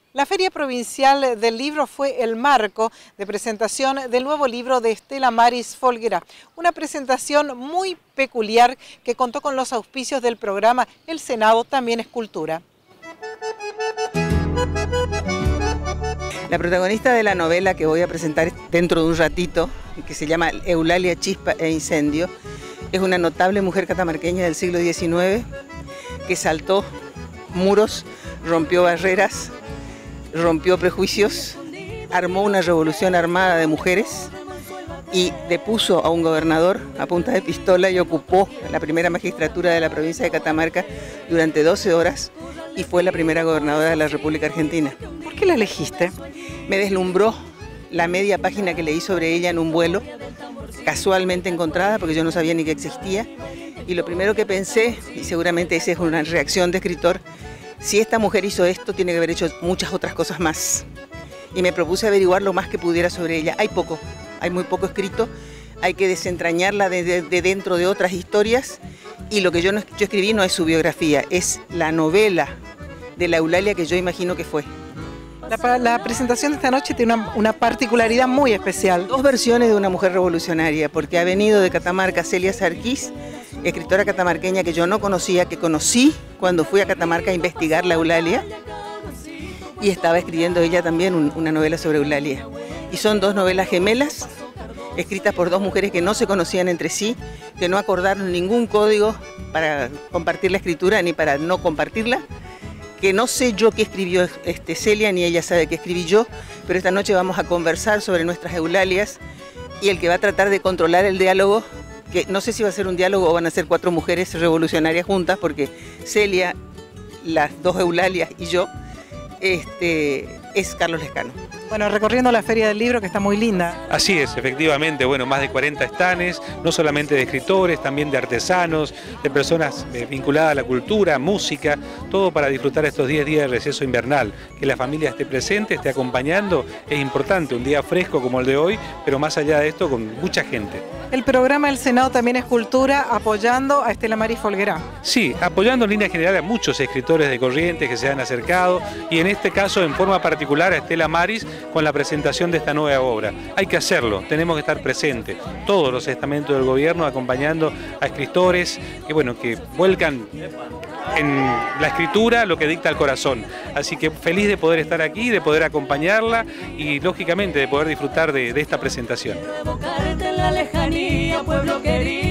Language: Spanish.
La Feria Provincial del Libro fue el marco de presentación del nuevo libro de Estela Maris Folguera, una presentación muy peculiar que contó con los auspicios del programa El Senado también es Cultura. La protagonista de la novela que voy a presentar dentro de un ratito, que se llama Eulalia Chispa e Incendio, es una notable mujer catamarqueña del siglo XIX que saltó muros, rompió barreras, rompió prejuicios, armó una revolución armada de mujeres y depuso a un gobernador a punta de pistola y ocupó la primera magistratura de la provincia de Catamarca durante 12 horas y fue la primera gobernadora de la República Argentina. ¿Por qué la elegiste? Me deslumbró la media página que leí sobre ella en un vuelo, casualmente encontrada porque yo no sabía ni que existía, y lo primero que pensé, y seguramente esa es una reacción de escritor, si esta mujer hizo esto, tiene que haber hecho muchas otras cosas más. Y me propuse averiguar lo más que pudiera sobre ella. Hay muy poco escrito, hay que desentrañarla de dentro de otras historias, y lo que yo escribí no es su biografía, es la novela de la Eulalia que yo imagino que fue. La presentación de esta noche tiene una particularidad muy especial. Dos versiones de una mujer revolucionaria, porque ha venido de Catamarca Celia Sarquís, escritora catamarqueña que yo no conocía, que conocí cuando fui a Catamarca a investigar la Eulalia, y estaba escribiendo ella también una novela sobre Eulalia. Y son dos novelas gemelas, escritas por dos mujeres que no se conocían entre sí, que no acordaron ningún código para compartir la escritura ni para no compartirla, que no sé yo qué escribió Celia, ni ella sabe qué escribí yo, pero esta noche vamos a conversar sobre nuestras Eulalias, y el que va a tratar de controlar el diálogo, que no sé si va a ser un diálogo o van a ser cuatro mujeres revolucionarias juntas, porque Celia, las dos Eulalias y yo, es Carlos Lescano. Bueno, recorriendo la Feria del Libro, que está muy linda. Así es, efectivamente, bueno, más de 40 stands, no solamente de escritores, también de artesanos, de personas vinculadas a la cultura, música, todo para disfrutar estos 10 días de receso invernal. Que la familia esté presente, esté acompañando, es importante, un día fresco como el de hoy, pero más allá de esto, con mucha gente. El programa El Senado también es Cultura, apoyando a Estela Maris Folguera. Sí, apoyando en línea general a muchos escritores de Corrientes que se han acercado, y en este caso en forma particular a Estela Maris con la presentación de esta nueva obra. Hay que hacerlo, tenemos que estar presentes, todos los estamentos del gobierno acompañando a escritores que vuelcan en la escritura lo que dicta el corazón. Así que feliz de poder estar aquí, de poder acompañarla y lógicamente de poder disfrutar de esta presentación. Quiero evocarte en la lejanía, pueblo querido.